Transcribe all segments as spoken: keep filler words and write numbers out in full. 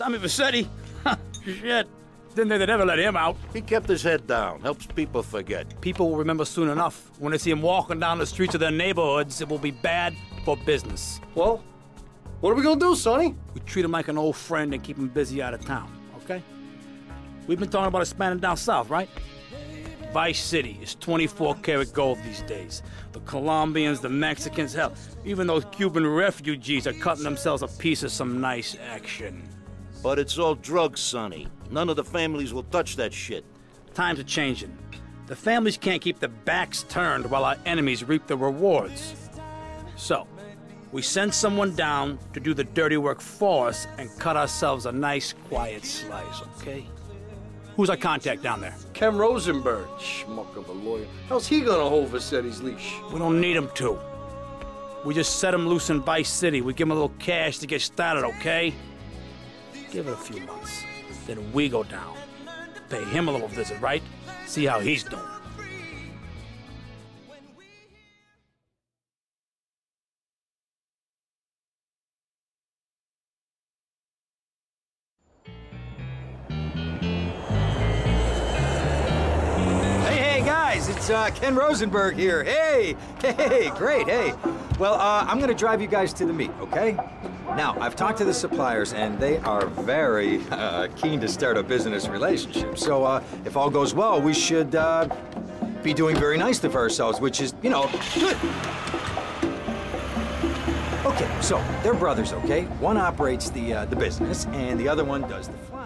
Tommy Vercetti? Shit. Didn't think they'd ever let him out. He kept his head down. Helps people forget. People will remember soon enough. When they see him walking down the streets of their neighborhoods, it will be bad for business. Well, what are we gonna do, Sonny? We treat him like an old friend and keep him busy out of town, okay? We've been talking about expanding down south, right? Vice City is twenty-four karat gold these days. The Colombians, the Mexicans, hell, even those Cuban refugees are cutting themselves a piece of some nice action. But it's all drugs, Sonny. None of the families will touch that shit. Times are changing. The families can't keep their backs turned while our enemies reap the rewards. So, we send someone down to do the dirty work for us and cut ourselves a nice, quiet slice, okay? Who's our contact down there? Ken Rosenberg, schmuck of a lawyer. How's he gonna hold Vercetti's leash? We don't need him to. We just set him loose in Vice City. We give him a little cash to get started, okay? Give it a few months. Then we go down. Pay him a little visit, right? See how he's doing. It's uh, Ken Rosenberg here. Hey, hey, great, hey. Well, uh, I'm gonna drive you guys to the meet, okay? Now, I've talked to the suppliers, and they are very uh, keen to start a business relationship. So, uh, if all goes well, we should uh, be doing very nicely for ourselves, which is, you know, good. Okay, so they're brothers, okay? One operates the uh, the business, and the other one does the flying.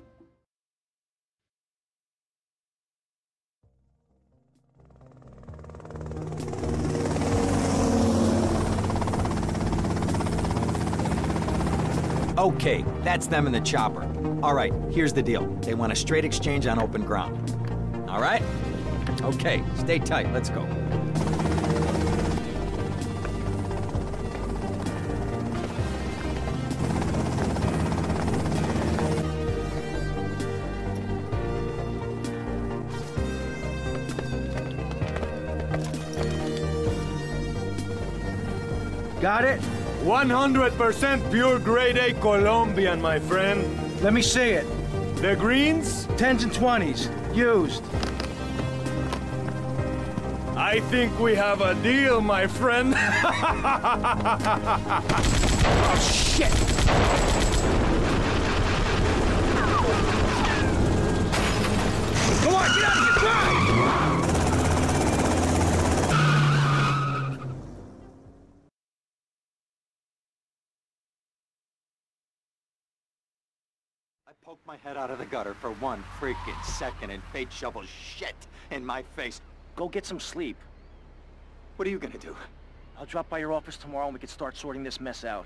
Okay, that's them in the chopper. All right, here's the deal. They want a straight exchange on open ground. All right? Okay, stay tight. Let's go. Got it? one hundred percent pure grade A Colombian, my friend. Let me see it. The greens? Tens and twenties. Used. I think we have a deal, my friend. Oh, shit! Come on, get out of here! Drive! I poked my head out of the gutter for one freaking second and fate shovels shit in my face. Go get some sleep. What are you gonna do? I'll drop by your office tomorrow and we can start sorting this mess out.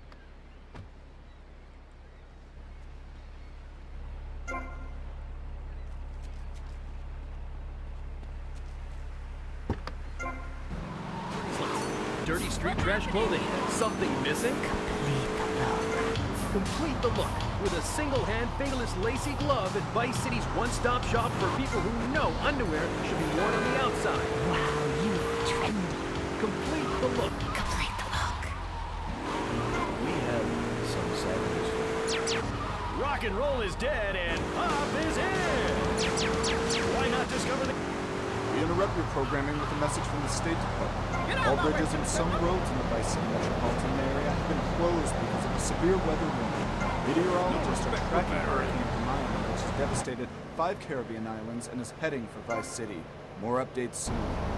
Dirty street trash clothing. Something missing? Complete the look with a single-hand, fingerless, lacy glove at Vice City's one-stop shop for people who know underwear should be worn on the outside. Wow, you look trendy. Complete the look. Complete the look. We have some savage. Rock and roll is dead and pop is in. Why not discover the... We interrupt your programming with a message from the State Department. All bridges and some roads in the Vice City metropolitan area have been closed because of a severe weather warning. Meteorologists are tracking Hurricane Hermione, which has devastated five Caribbean islands and is heading for Vice City. More updates soon.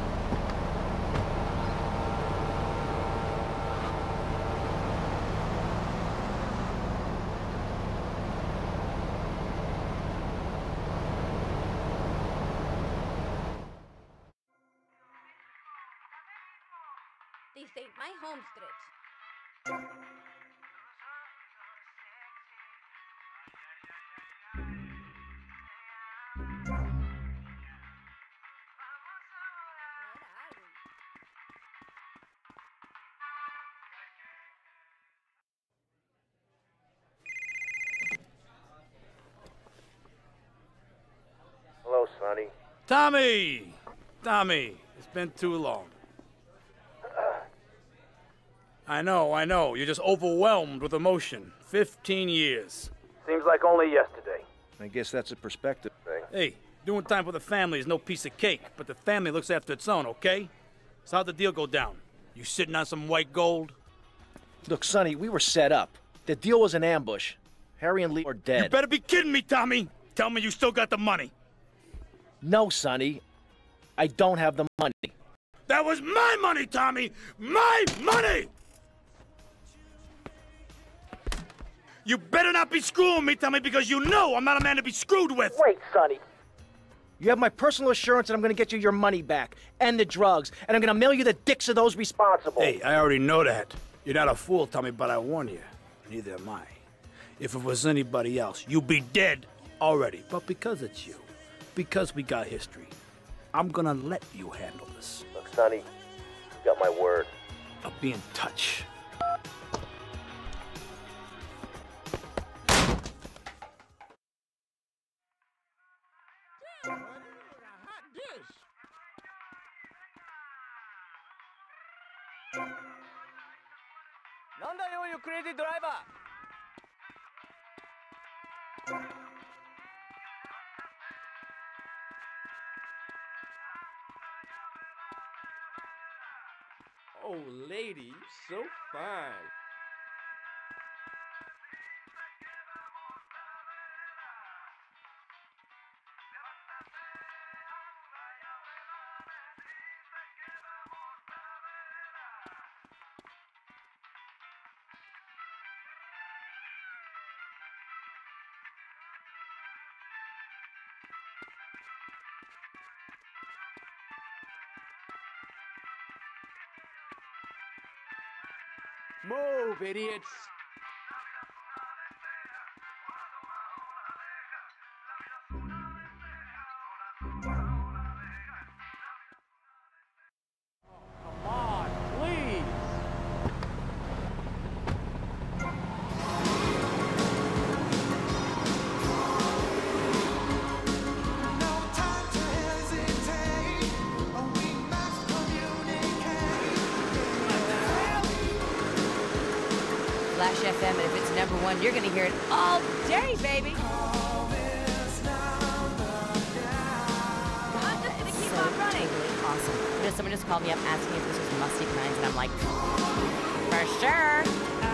This ain't my home stretch. Hello, Sonny. Tommy! Tommy, it's been too long. I know, I know. You're just overwhelmed with emotion. Fifteen years. Seems like only yesterday. I guess that's a perspective thing. Hey, doing time for the family is no piece of cake, but the family looks after its own, okay? So how'd the deal go down? You sitting on some white gold? Look, Sonny, we were set up. The deal was an ambush. Harry and Lee are dead. You better be kidding me, Tommy! Tell me you still got the money. No, Sonny. I don't have the money. That was my money, Tommy! My money! You better not be screwing me, Tommy, because you know I'm not a man to be screwed with! Wait, Sonny. You have my personal assurance that I'm gonna get you your money back, and the drugs, and I'm gonna mail you the dicks of those responsible. Hey, I already know that. You're not a fool, Tommy, but I warn you. Neither am I. If it was anybody else, you'd be dead already. But because it's you, because we got history, I'm gonna let you handle this. Look, Sonny, you got my word. I'll be in touch. You crazy driver! Oh, lady, you so fine. Move, idiots! Come on, please! Flash F M, and if it's number one, you're gonna hear it all day, baby. I'm just gonna keep on running. Awesome. You know, someone just called me up asking if this was Musty Pines, and I'm like, for sure.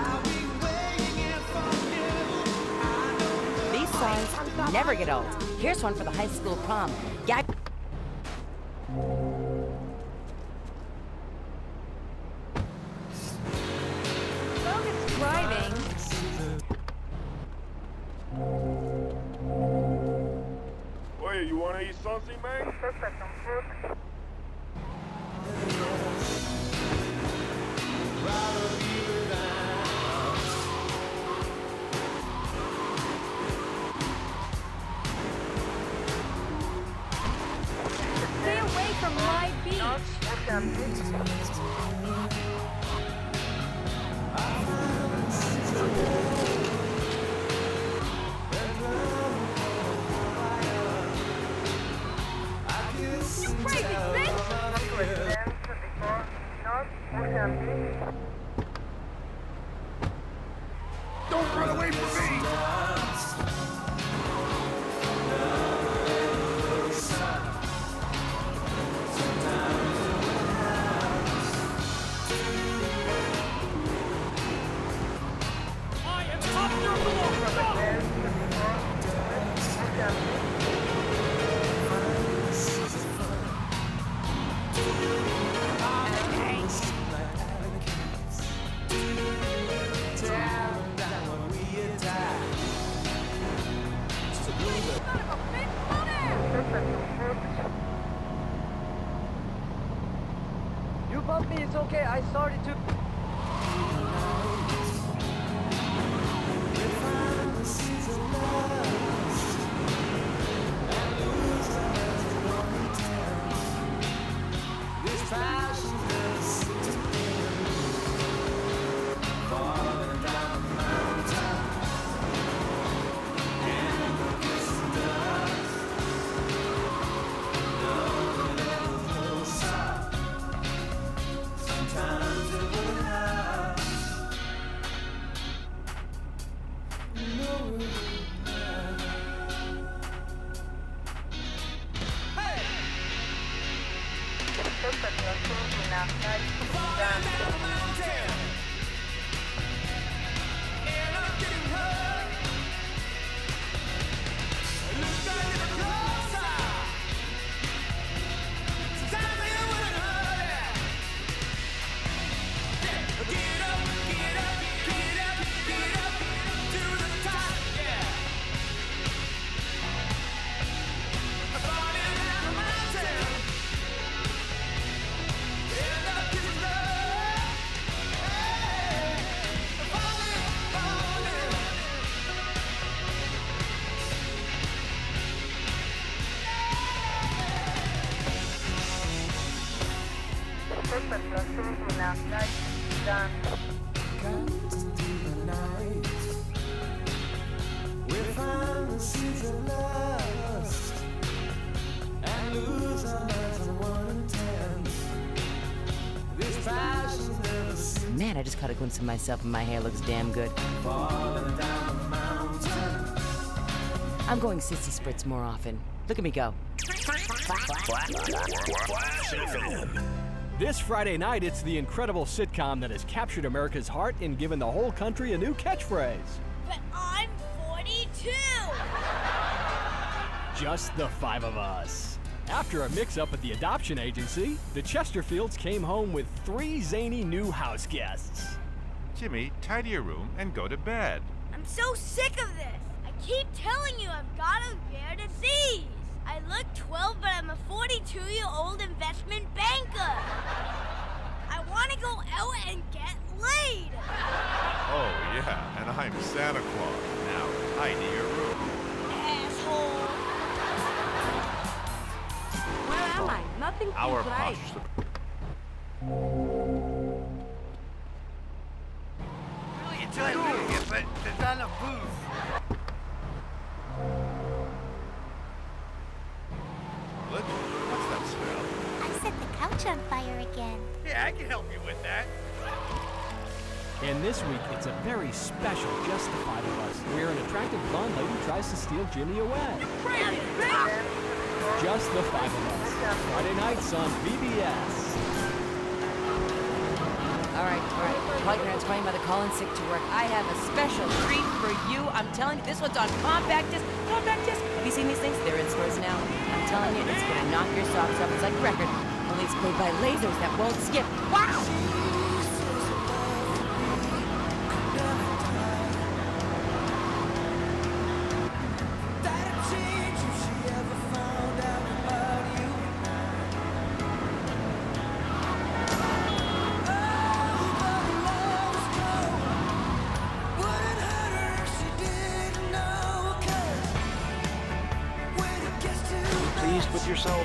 These songs never get old. Here's one for the high school prom. Gag. Driving. Hey, you wanna eat something, man? Stay away from my beach. You crazy bitch! Don't run away from me! You bumped me, it's okay. I started to. Sometimes it will now. Done. Done. Man, I just caught a glimpse of myself and my hair looks damn good. I'm going sissy spritz more often. Look at me go. This Friday night, it's the incredible sitcom that has captured America's heart and given the whole country a new catchphrase. But I'm forty-two! Just the five of us. After a mix-up at the adoption agency, the Chesterfields came home with three zany new house guests. Jimmy, tidy your room and go to bed. I'm so sick of this! I keep telling you I've got a rare disease! I look twelve, but I'm a forty-two-year-old investment banker! I want to go out and get laid! Oh, yeah, and I'm Santa Claus. Now, tidy your room. Asshole! Where am I? Nothing seems Our right. posh Really enjoy reading it, but there's not enough booze. What's that smell? I set the couch on fire again. Yeah, I can help you with that. And this week, it's a very special Just the Five of Us, where an attractive blonde lady tries to steal Jimmy away. Just the Five of Us. Friday nights on V B S. All right, all right. While you're explaining about the calling sick to work, I have a special treat for you. I'm telling you, this one's on compact disc. Compact disc. Have you seen these things? They're in stores now. I'm telling you, it's gonna knock your socks off. It's like a record. Only it's played by lasers that won't skip. Wow! Pleased with yourself?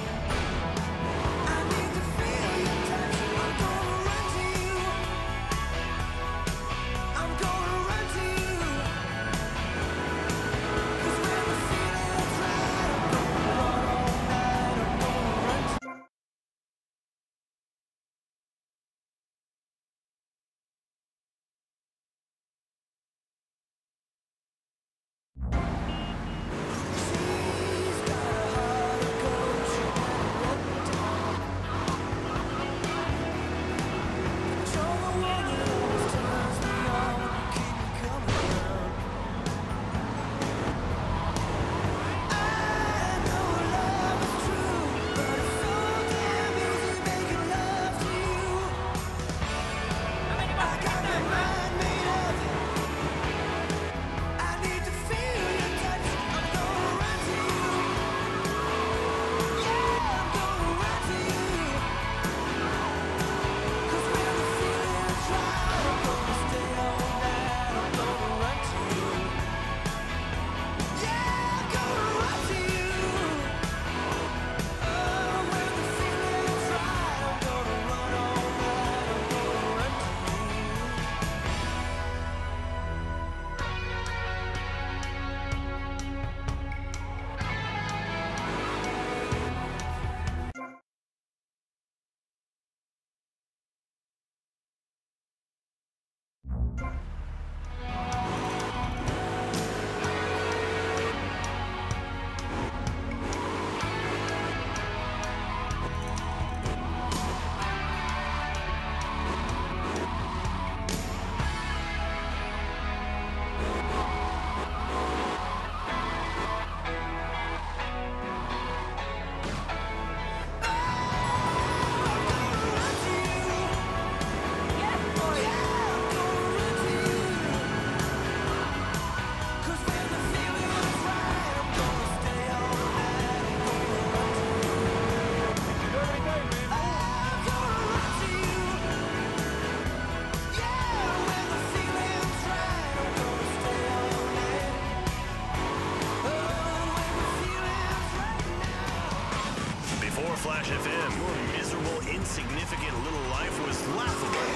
Before Flash F M, your miserable, insignificant little life was laughable.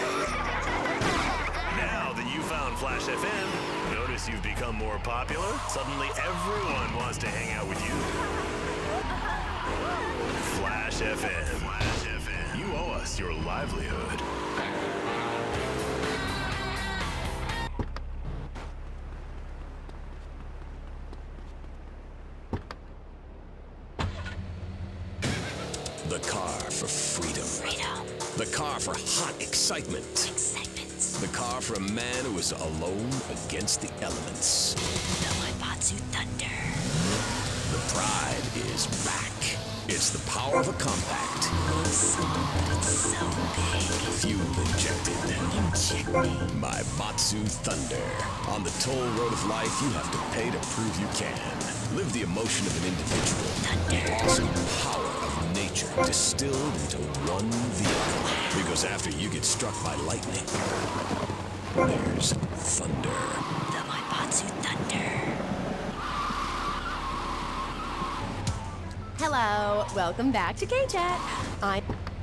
Now that you found Flash F M, notice you've become more popular? Suddenly everyone wants to hang out with you. Flash F M. Flash F M. You owe us your livelihood. The car for freedom. Freedom. The car for hot excitement. Excitement. The car for a man who is alone against the elements. The Waibatsu Thunder. The pride is back. It's the power of a compact. It's small, but it's so big. Fuel injected. Injected. My Batsu Thunder. On the toll road of life, you have to pay to prove you can. Live the emotion of an individual. Thunder. The awesome power of nature distilled into one vehicle. Because after you get struck by lightning, there's thunder. The Waibatsu Thunder. Hello, welcome back to K-Chat. I'm...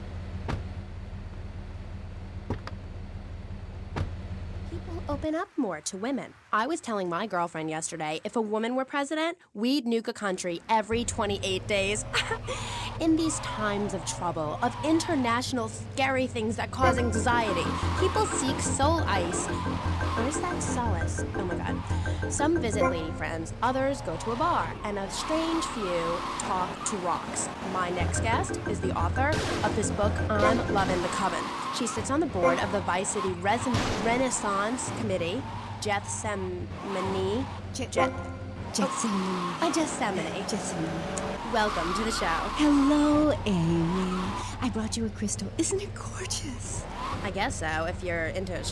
People open up more to women. I was telling my girlfriend yesterday, if a woman were president, we'd nuke a country every twenty-eight days. In these times of trouble, of international scary things that cause anxiety, people seek soul ice. Or is that solace? Oh my god. Some visit lady friends, others go to a bar, and a strange few talk to rocks. My next guest is the author of this book, I'm Lovin' the Coven. She sits on the board of the Vice City Res Renaissance Committee, Gethsemane. Jet. Gethsemane. A Gethsemane. Gethsemane. Welcome to the show. Hello, Amy. I brought you a crystal. Isn't it gorgeous? I guess so, if you're into it.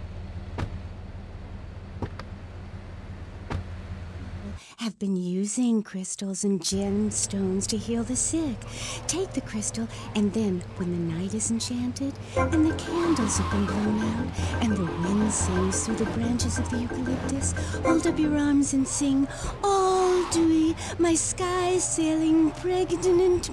Have been using crystals and gemstones to heal the sick. Take the crystal, and then, when the night is enchanted, and the candles have been blown out, and the wind sings through the branches of the eucalyptus, hold up your arms and sing, all dewy, my sky sailing pregnant.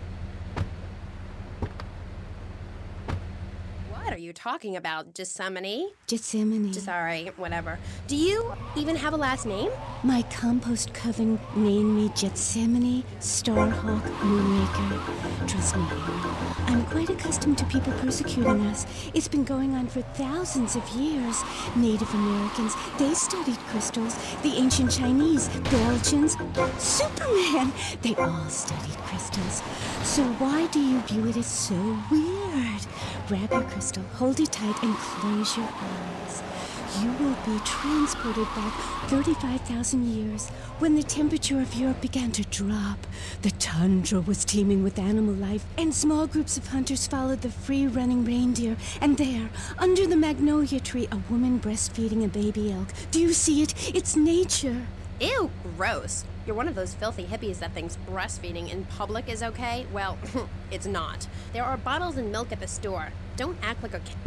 What are you talking about? Gethsemane? Gethsemane. Sorry, whatever. Do you even have a last name? My compost coven named me Gethsemane Starhawk Moonraker. Trust me, Amy, I'm quite accustomed to people persecuting us. It's been going on for thousands of years. Native Americans, they studied crystals. The ancient Chinese, Belgians, Superman, they all studied crystals. So why do you view it as so weird? Grab your crystal, hold it tight, and close your eyes. You will be transported back thirty-five thousand years when the temperature of Europe began to drop. The tundra was teeming with animal life, and small groups of hunters followed the free-running reindeer. And there, under the magnolia tree, a woman breastfeeding a baby elk. Do you see it? It's nature. Ew, gross. You're one of those filthy hippies that thinks breastfeeding in public is okay? Well, it's not. There are bottles and milk at the store. Don't act like a kid.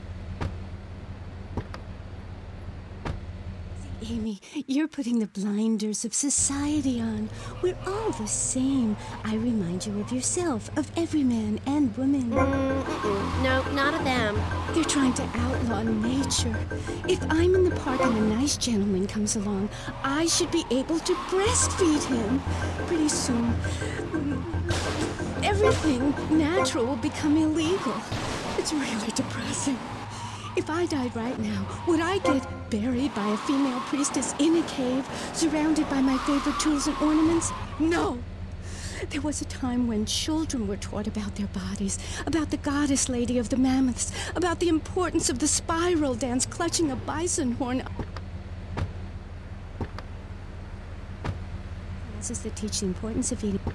Amy, you're putting the blinders of society on. We're all the same. I remind you of yourself, of every man and woman. Mm-mm. No, not of them. They're trying to outlaw nature. If I'm in the park and a nice gentleman comes along, I should be able to breastfeed him. Pretty soon, everything natural will become illegal. It's really depressing. If I died right now, would I get buried by a female priestess in a cave, surrounded by my favorite tools and ornaments? No! There was a time when children were taught about their bodies, about the goddess lady of the mammoths, about the importance of the spiral dance clutching a bison horn. Classes that teach the importance of eating.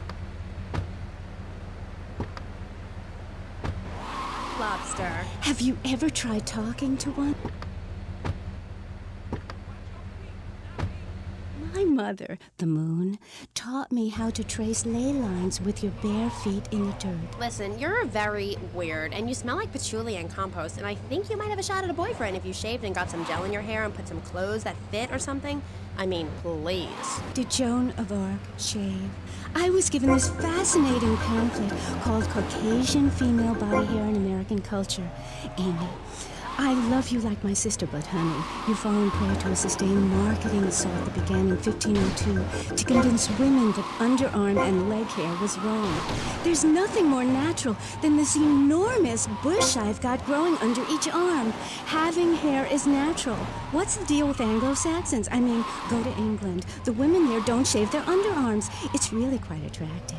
Lobster. Have you ever tried talking to one? My mother, the moon, taught me how to trace ley lines with your bare feet in the dirt. Listen, you're very weird, and you smell like patchouli and compost, and I think you might have a shot at a boyfriend if you shaved and got some gel in your hair and put some clothes that fit or something. I mean, please. Did Joan of Arc shave? I was given this fascinating pamphlet called Caucasian Female Body Hair in American Culture. Amy, I love you like my sister, but honey, you've fallen prey to a sustained marketing assault that began in fifteen oh two to convince women that underarm and leg hair was wrong. There's nothing more natural than this enormous bush I've got growing under each arm. Having hair is natural. What's the deal with Anglo-Saxons? I mean, go to England. The women there don't shave their underarms. It's really quite attractive.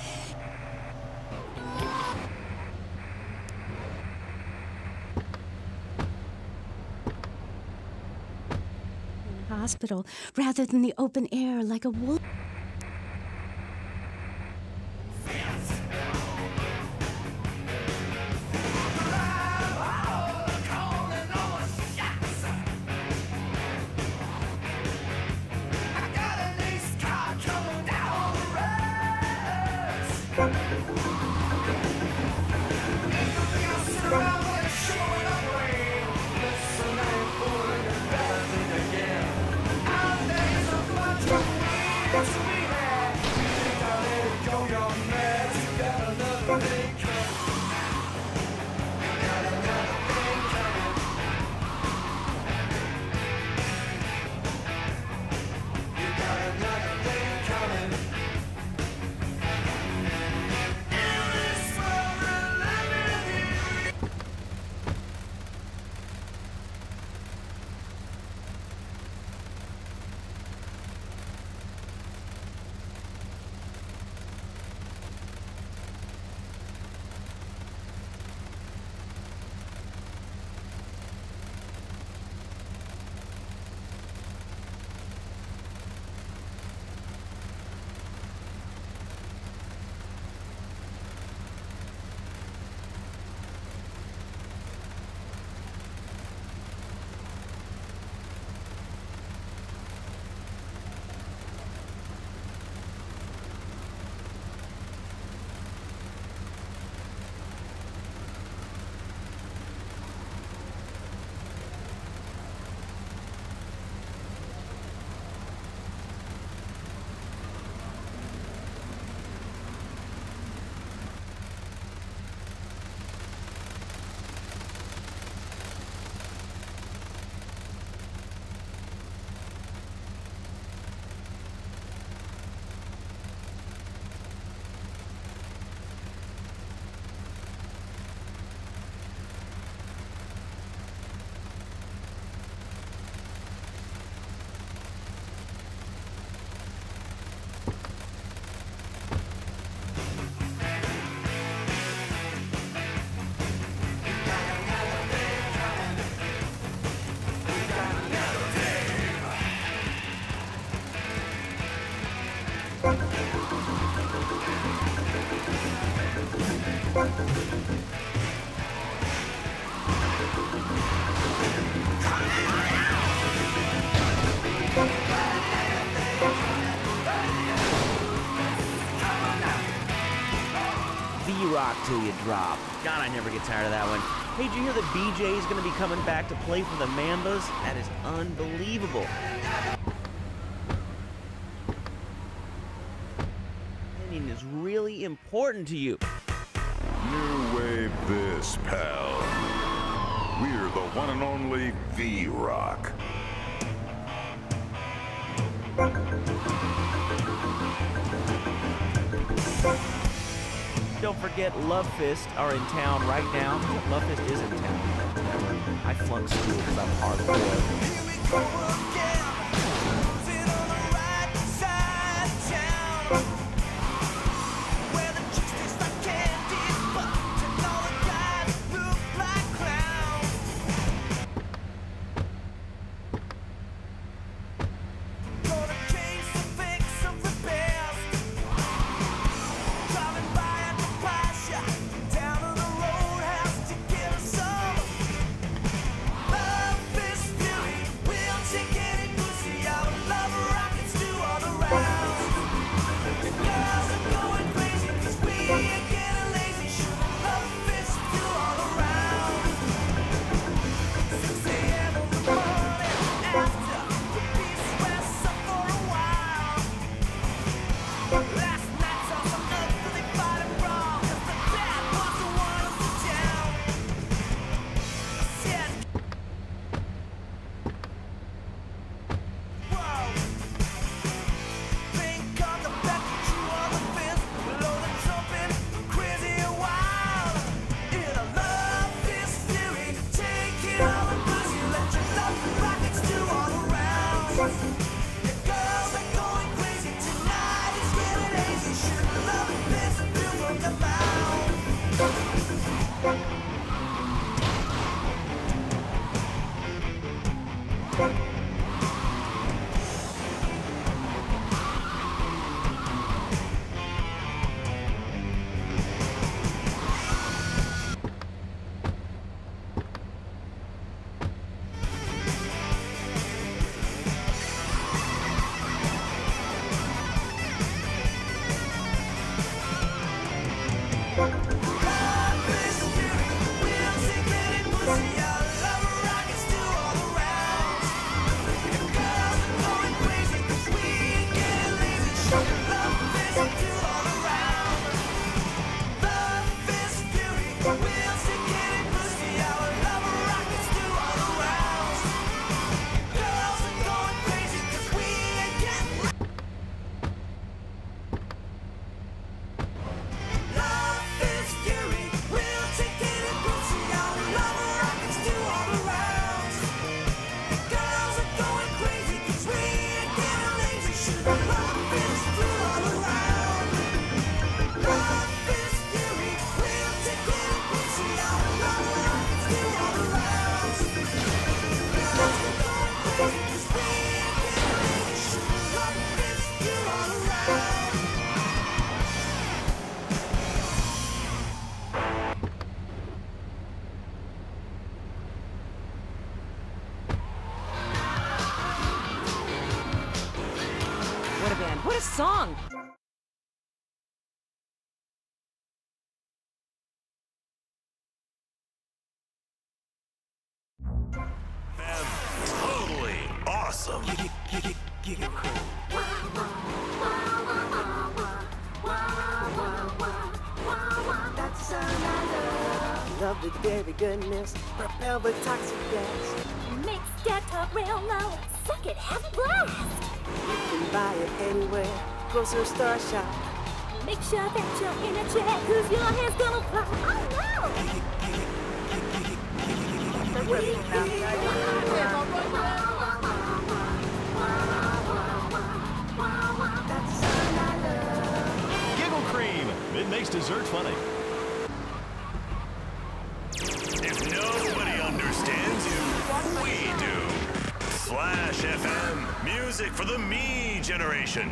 Hospital rather than the open air like a wolf. V-Rock till you drop. God, I never get tired of that one. Hey, did you hear that B J's gonna be coming back to play for the Mambas? That is unbelievable. Opinion is really important to you. New wave this, pal. We're the one and only V-Rock. Don't forget Love Fist are in town right now. Love Fist is in town. I flunked school because I'm hardcore. Take it. What a band. What a song. Totally awesome. That's a love. Love the dairy goodness, propelled with toxic gas. Mix that top real low. Suck it, have a blast. You can buy it anywhere, grocery store shop. Make sure that you're in a chair, cause your hair's gonna fly. Oh Giggle Cream. It makes dessert funny. If nobody understands you, we do. Flash F M, music for the me generation.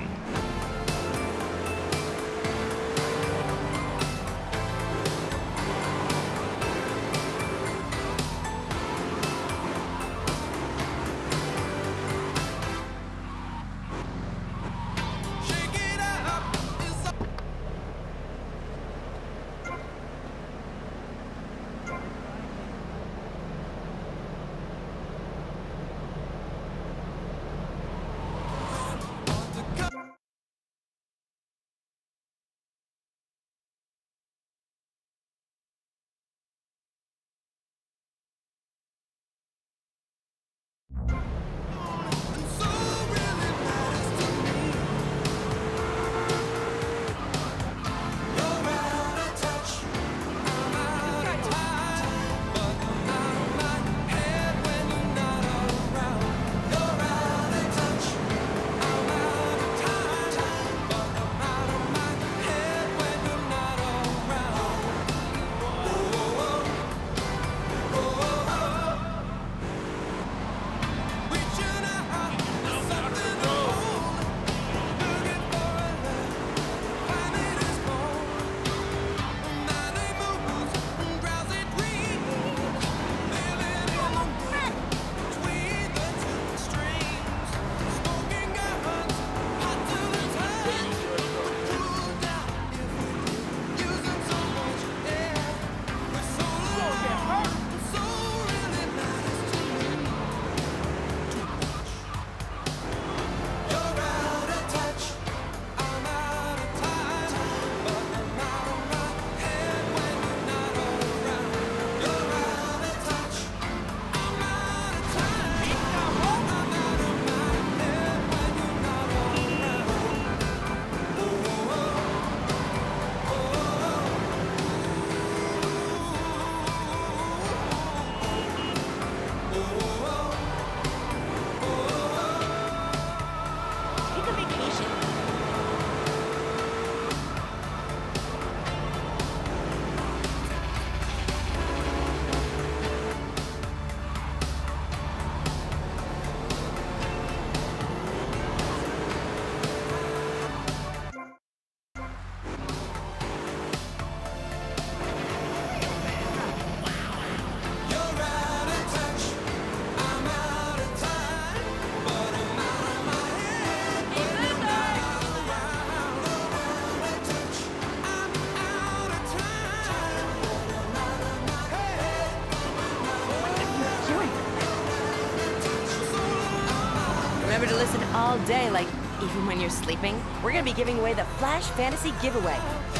all day, like even when you're sleeping. We're gonna be giving away the Flash Fantasy Giveaway,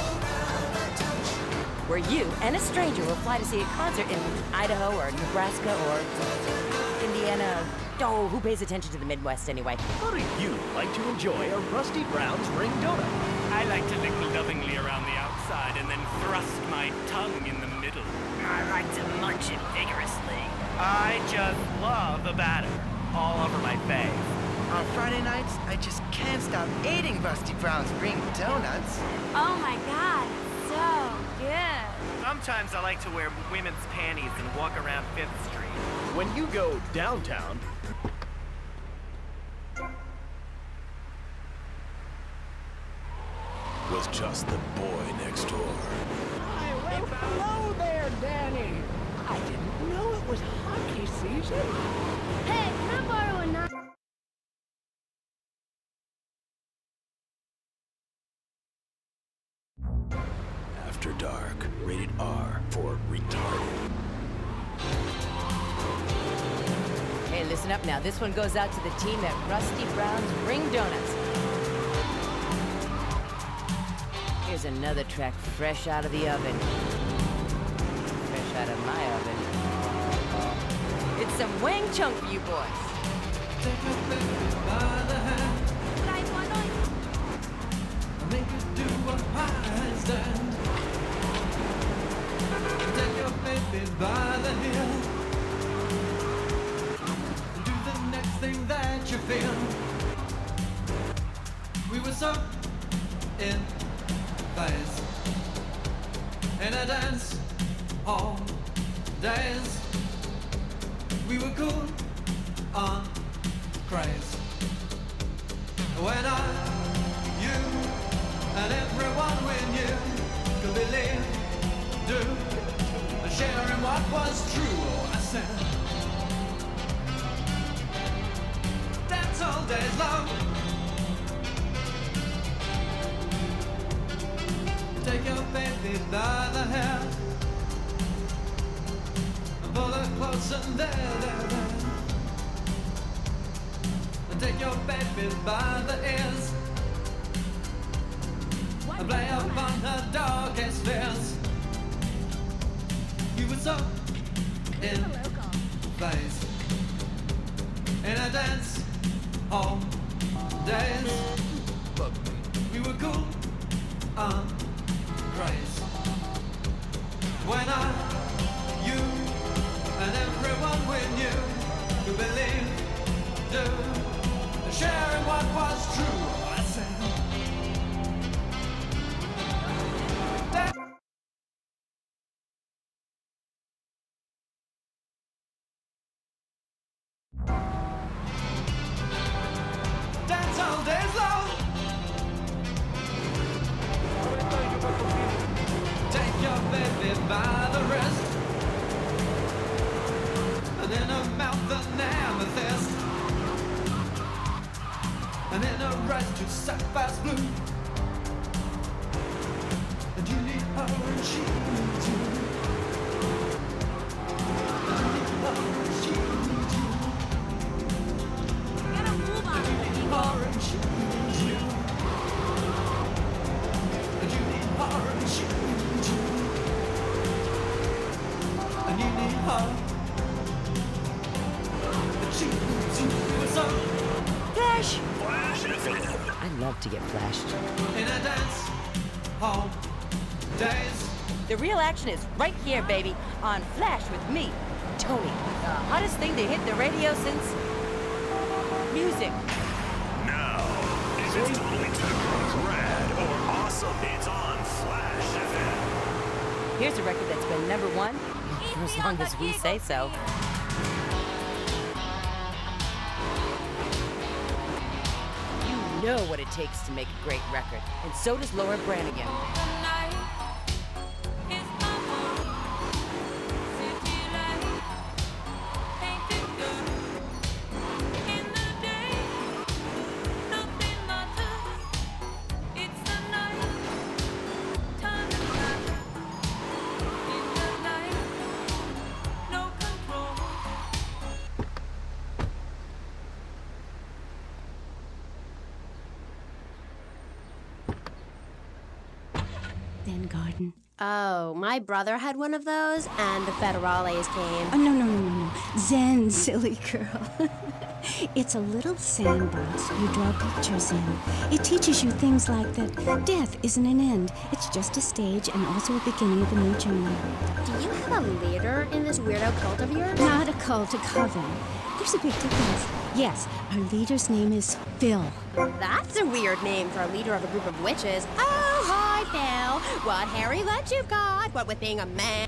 where you and a stranger will fly to see a concert in Idaho or Nebraska or Indiana. Oh, who pays attention to the Midwest anyway? How do you like to enjoy a Rusty Brown's ring donut? I like to lick lovingly around the outside and then thrust my tongue in the middle. I like to munch it vigorously. I just love the batter all over my face. On Friday nights, I just can't stop eating Rusty Brown's ring donuts. Oh my god, so good. Sometimes I like to wear women's panties and walk around Fifth Street. When you go downtown, was just the boy next door. Well, hello there, Danny. I didn't know it was hockey season. Hey, can I borrow a knife? After Dark, rated R for retarded. Hey, listen up now. This one goes out to the team at Rusty Brown's Ring Donuts. Here's another track fresh out of the oven. Fresh out of my oven. It's some Wang Chung for you boys. Make it do a handstand. Take your baby by the heel. Do the next thing that you feel. We were so in phase in a dance all days. We were cool on craze. When I, you, and everyone we knew could believe, do, and sharing what was true. Oh, I said, dance all days long. Take your baby by the hair and pull her close and there, there, there. And take your baby by the ears and play upon her darkest fears. You were so in phase in a dance all days. We were cool on craze. When I, you, and everyone we knew could believe, do, sharing what was true. I said, dance all days long. Take your baby by the wrist and in her mouth an amethyst and in her eyes two sapphires blue. And you need her and she needs you. And you need her and she needs you. Gotta move on. And you need her and she needs you. And you need her and she needs you. And you need her and she needs you. What's up? Flash! Flash F M. I love to get flashed. In a dance hall days. The real action is right here, baby, on Flash with me, Tony. The hottest thing to hit the radio since music. Now, if it's totally too rad or awesome, it's on Flash F M. Here's a record that's been number one for as long as we say so. You know what it takes to make a great record, and so does Laura Branigan. then garden. Oh, my brother had one of those, and the federales came. Oh, no, no, no, no, no. Zen, silly girl. It's a little sandbox you draw pictures in. It teaches you things like that death isn't an end. It's just a stage and also a beginning of a new journey. Do you have a leader in this weirdo cult of yours? Not a cult, a coven. There's a big difference. Yes, our leader's name is Phil. That's a weird name for a leader of a group of witches. Oh, hi, Phil. What hairy legs you've got? What with being a man?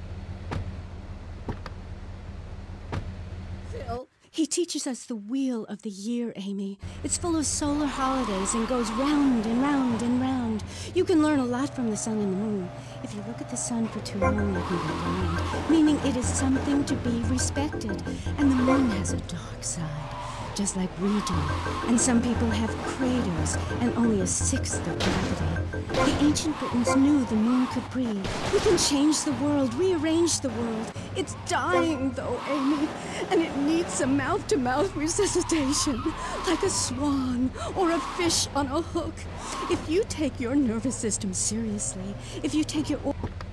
Phil, he teaches us the wheel of the year, Amy. It's full of solar holidays and goes round and round and round. You can learn a lot from the sun and the moon. If you look at the sun for too long, you can go blind, meaning it is something to be respected. And the moon has a dark side, just like we do. And some people have craters and only a sixth of gravity. The ancient Britons knew the moon could breathe. We can change the world, rearrange the world. It's dying, though, Amy, and it needs some mouth-to-mouth resuscitation, like a swan or a fish on a hook. If you take your nervous system seriously, if you take your...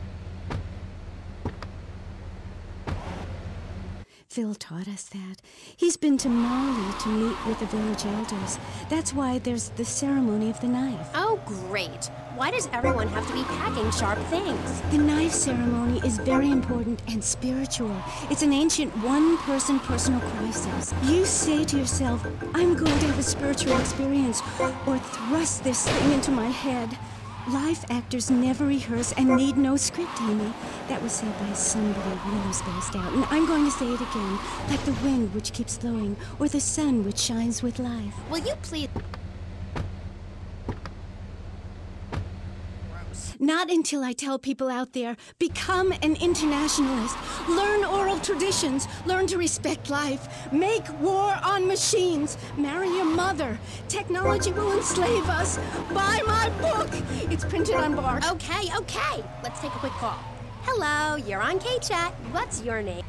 Phil taught us that. He's been to Mali to meet with the village elders. That's why there's the ceremony of the knife. Oh, great. Why does everyone have to be packing sharp things? The knife ceremony is very important and spiritual. It's an ancient one-person personal crisis. You say to yourself, I'm going to have a spiritual experience, or thrust this thing into my head. Life actors never rehearse and need no script, Amy. That was said by somebody really spaced out, and I'm going to say it again, like the wind which keeps flowing, or the sun which shines with life. Will you please... Not until I tell people out there, become an internationalist. Learn oral traditions. Learn to respect life. Make war on machines. Marry your mother. Technology will enslave us. Buy my book. It's printed on bark. Okay, okay. Let's take a quick call. Hello, you're on K-Chat. What's your name?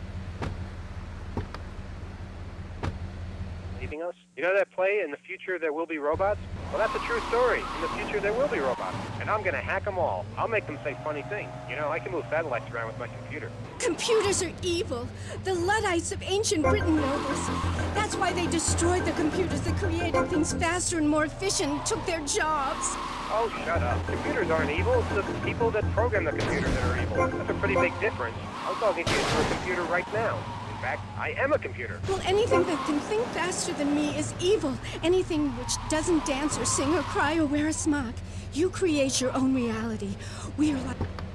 Anything else? You know that play, In the Future There Will Be Robots? Well, that's a true story. In the future, there will be robots. And I'm gonna hack them all. I'll make them say funny things. You know, I can move satellites around with my computer. Computers are evil. The Luddites of ancient Britain know this. That's why they destroyed the computers that created things faster and more efficient and took their jobs. Oh, shut up. Computers aren't evil. It's the people that program the computer that are evil. That's a pretty big difference. I'm talking to you through a computer right now. In fact, I am a computer. Well, anything that can think faster than me is evil. Anything which doesn't dance or sing or cry or wear a smock. You create your own reality. We are like...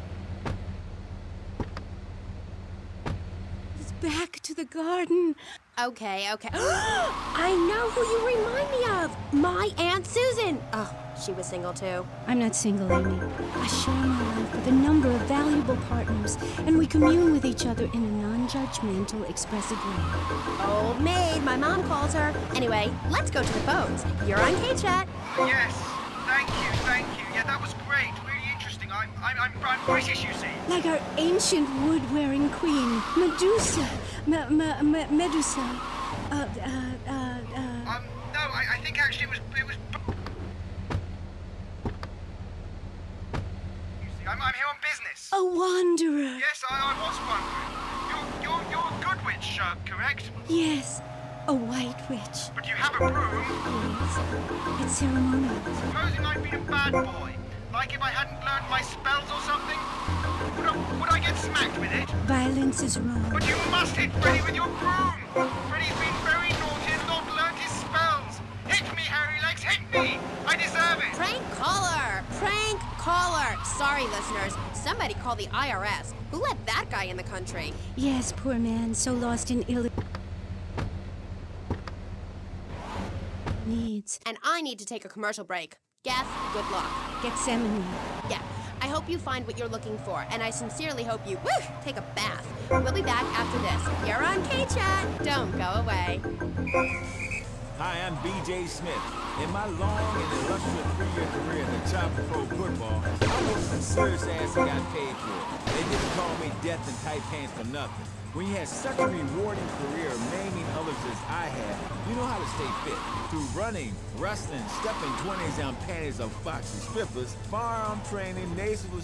It's back to the garden. Okay, okay. I know who you remind me of. My Aunt Susan. Oh, she was single too. I'm not single, Amy. I share my life with a number of valuable partners, and we commune with each other in a non-judgmental, expressive way. Old maid, my mom calls her. Anyway, let's go to the phones. You're on K-Chat. Yes, thank you, thank you. Yeah, that was great. Really interesting. I'm, I'm, I'm, I'm British, you see. Like our ancient wood-wearing queen, Medusa. Me, me, me, Medusa. Uh, uh, uh, uh... Um, no, I, I think actually it was, it was... You see, I'm, I'm here on business. A wanderer. Yes, I, I was wondering. You're, you're, you're a good witch, uh, correct? Yes, a white witch. But you have a broom? Yes, it's ceremonial. Supposing I'd been a bad boy, like if I hadn't learned my spells or something, would I, would I get smacked with it? Violence is wrong. But you must hit Freddy with your broom! Freddy's been very naughty and not learned his spells! Hit me, hairy legs, hit me! I deserve it! Prank caller! Prank caller! Sorry, listeners. Somebody call the I R S. Who let that guy in the country? Yes, poor man, so lost in ill... needs. And I need to take a commercial break. Guess, good luck. Gethsemane. Yeah. I hope you find what you're looking for, and I sincerely hope you, woo, take a bath. We'll be back after this. You're on K-Chat. Don't go away. Hi, I'm B J Smith. In my long and illustrious three-year career in the top pro football, I worked some serious ass and got paid for it. They didn't call me Death in Tight Pants for nothing. When you had such a rewarding career maiming others as I had, you know how to stay fit. Through running, wrestling, stuffing twenties down panties of foxy strippers, firearm training, nasal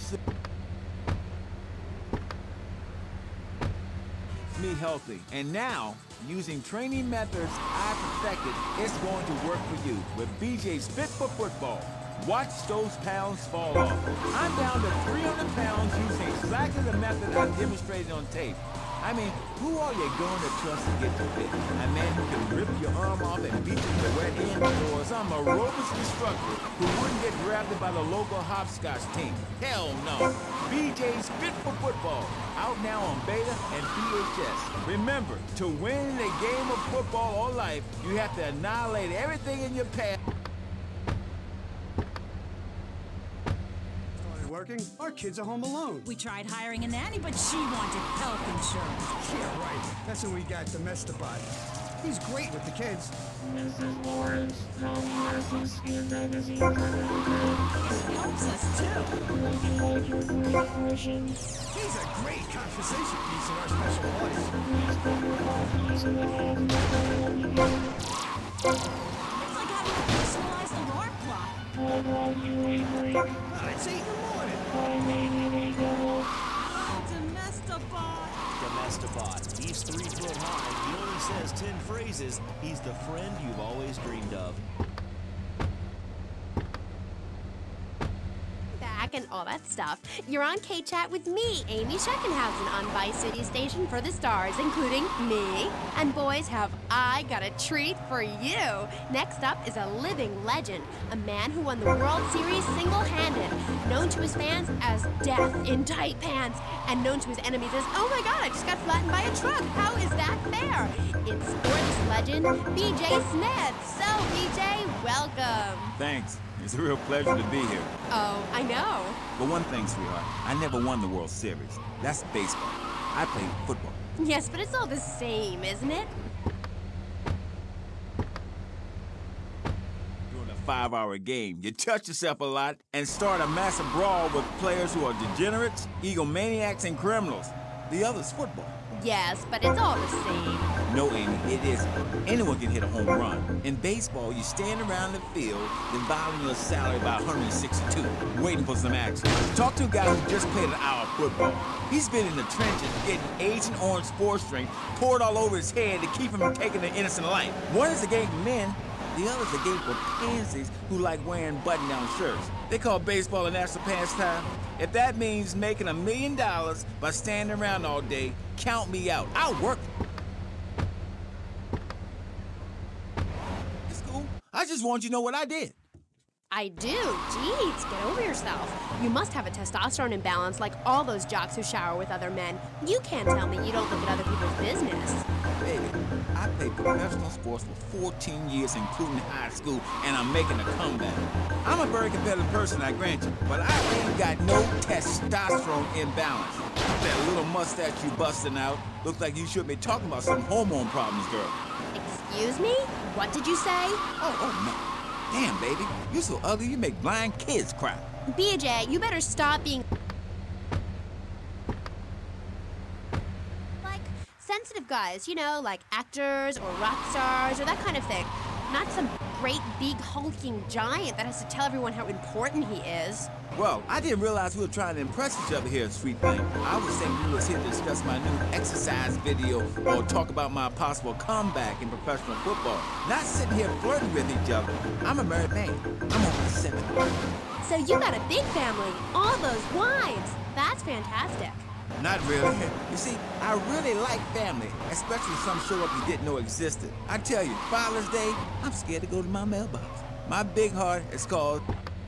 me healthy. And now, using training methods I perfected, it's going to work for you with B J's Fit for Football. Watch those pounds fall off. I'm down to three hundred pounds using exactly the method I demonstrated on tape. I mean, who are you going to trust to get you fit? A man who can rip your arm off and beat you to the wet end, or some aerobics instructor who wouldn't get drafted by the local hopscotch team? Hell no. B J's Fit for Football, out now on beta and V H S. Remember, to win a game of football or life, you have to annihilate everything in your path. Working, our kids are home alone. We tried hiring a nanny, but she wanted health insurance. Yeah, right. That's when we got Domestobot. He's great with the kids. Missus Lawrence from Classic Skin Magazine. He helps us, too. He's a great conversation piece in our special voice. It's like having a personalized alarm clock. Oh, it's eight in the morning. Domestobot. Domestobot. He's three foot high. He only says ten phrases. He's the friend you've always dreamed of. Back and all that stuff. You're on K-Chat with me, Amy Scheckenhausen, on Vice City Station for the stars, including me. And boys, have I got a treat for you. Next up is a living legend, a man who won the World Series single-handed, known to his fans as Death in Tight Pants, and known to his enemies as, oh my god, I just got flattened by a truck. How is that fair? It's sports legend B J Smith. So, B J, welcome. Thanks. It's a real pleasure to be here. Oh, I know. But one thing, sweetheart, I never won the World Series. That's baseball. I played football. Yes, but it's all the same, isn't it? During a five-hour game, you touch yourself a lot and start a massive brawl with players who are degenerates, egomaniacs, and criminals. The other's football. Yes, but it's all the same. No, Amy, it isn't. Anyone can hit a home run. In baseball, you stand around the field, dividing your salary by one hundred sixty-two, waiting for some action. Talk to a guy who just played an hour of football. He's been in the trenches getting Agent Orange sports drink poured all over his head to keep him from taking an innocent life. One is a game for men, the other is a game for pansies who like wearing button-down shirts. They call baseball a national pastime. If that means making a million dollars by standing around all day, count me out. I'll work. It's cool. I just want you to know what I did. I do. Jeez, get over yourself. You must have a testosterone imbalance like all those jocks who shower with other men. You can't tell me you don't look at other people's business. Baby, I played professional sports for fourteen years, including high school, and I'm making a comeback. I'm a very competitive person, I grant you, but I ain't got no testosterone imbalance. That little mustache you busting out looks like you should be talking about some hormone problems, girl. Excuse me? What did you say? Oh, oh, no. Damn, baby, you're so ugly you make blind kids cry. B J, you better stop being... like sensitive guys, you know, like actors or rock stars or that kind of thing. Not some great big hulking giant that has to tell everyone how important he is. Well, I didn't realize we were trying to impress each other here at Sweet Thing. I was thinking we was here to discuss my new exercise video or talk about my possible comeback in professional football. Not sitting here flirting with each other. I'm a married man. I'm over seventy. So you got a big family. All those wives. That's fantastic. Not really. You see, I really like family, especially some show up you didn't know existed. I tell you, Father's Day, I'm scared to go to my mailbox. My big heart is called...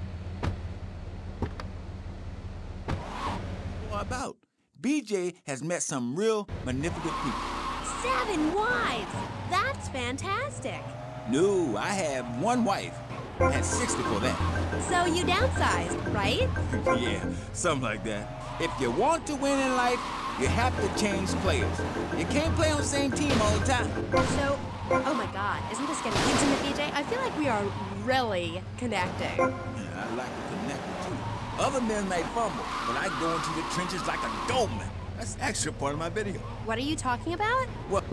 about. B J has met some real magnificent people. Seven wives! That's fantastic. No, I have one wife. I had six before that. So you downsized, right? Yeah, something like that. If you want to win in life, you have to change players. You can't play on the same team all the time. So, oh my God, isn't this getting intimate, B J? I feel like we are really connecting. Yeah, I like to connect too. Other men may fumble, but I go into the trenches like a goldman. That's actually part of my video. What are you talking about? What?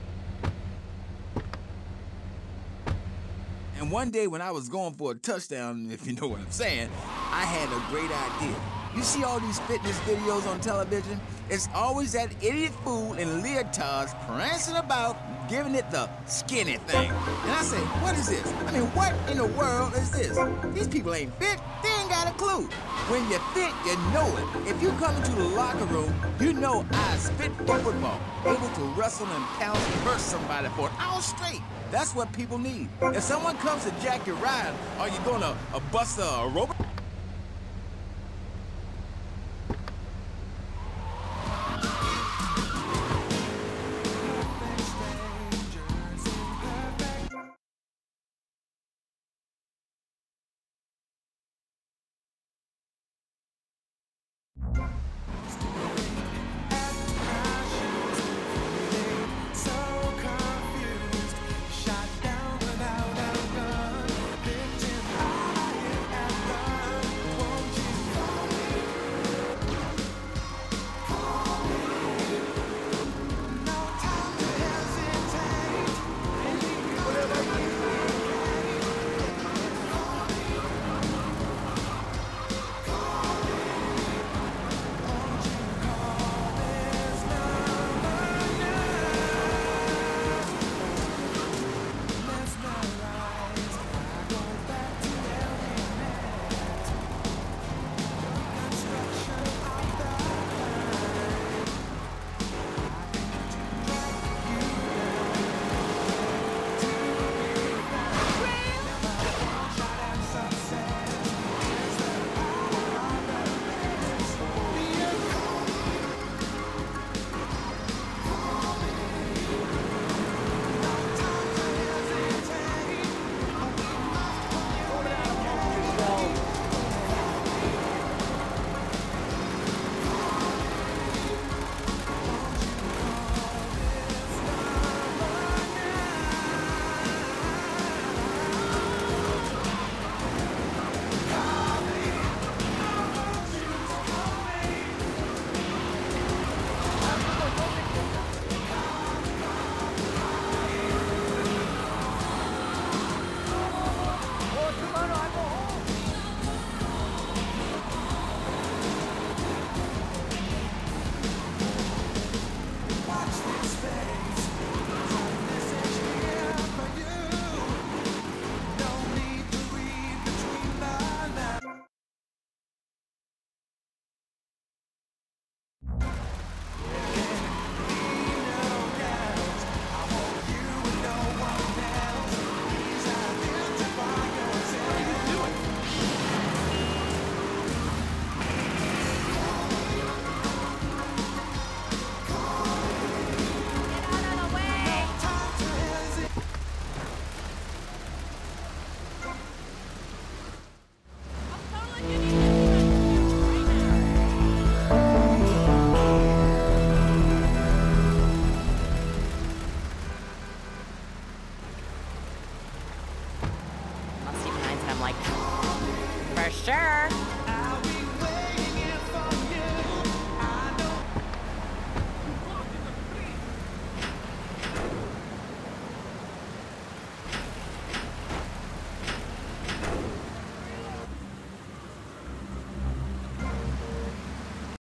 And one day when I was going for a touchdown, if you know what I'm saying, I had a great idea. You see all these fitness videos on television? It's always that idiot fool in leotards prancing about, giving it the skinny thing. And I say, what is this? I mean, what in the world is this? These people ain't fit. They ain't got a clue. When you're fit, you know it. If you come into the locker room, you know I's fit for football. Able to wrestle and pounce and hurt somebody for an hour straight. That's what people need. If someone comes to jack your ride, are you gonna uh, bust a robot?